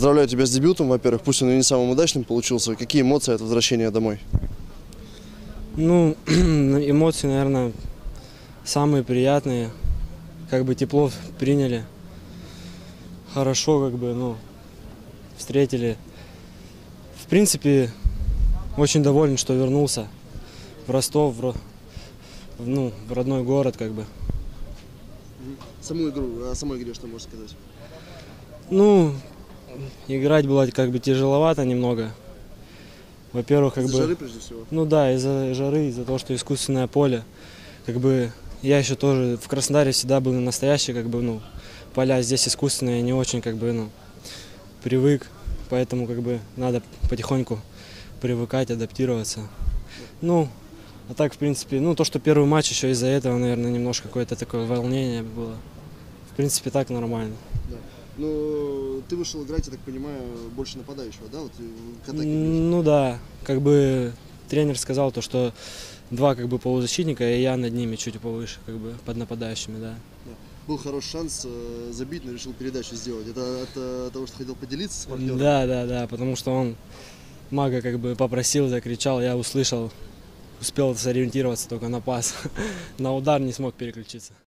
Поздравляю тебя с дебютом, во-первых, пусть он и не самым удачным получился. Какие эмоции от возвращения домой? Ну, эмоции, наверное, самые приятные. Как бы тепло приняли. Хорошо, как бы, ну, встретили. В принципе, очень доволен, что вернулся в Ростов, в родной город, как бы. Саму игру, о самой игре что можешь сказать? Ну, играть было как бы тяжеловато немного. Во-первых, как Из-за бы... жары прежде всего? Ну да, из-за жары, из-за того, что искусственное поле. Как бы я еще тоже в Краснодаре всегда был настоящий, как бы, ну, поля здесь искусственные, не очень, как бы, ну, привык. Поэтому, как бы, надо потихоньку привыкать, адаптироваться. Ну, а так, в принципе, ну, то, что первый матч, еще из-за этого, наверное, немножко какое-то такое волнение было. В принципе, так нормально. Да. Ну, ты вышел играть, я так понимаю, больше нападающего, да? Вот, к атаке ближе. Ну да, как бы тренер сказал то, что два как бы полузащитника, и я над ними чуть повыше, как бы под нападающими, да. Да. Был хороший шанс забить, но решил передачу сделать. Это от того, что хотел поделиться с партнером? Да, потому что он Мага как бы попросил, закричал, я услышал, успел сориентироваться только на пас, на удар не смог переключиться.